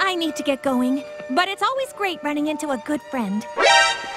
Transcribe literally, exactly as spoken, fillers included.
I need to get going, but it's always great running into a good friend.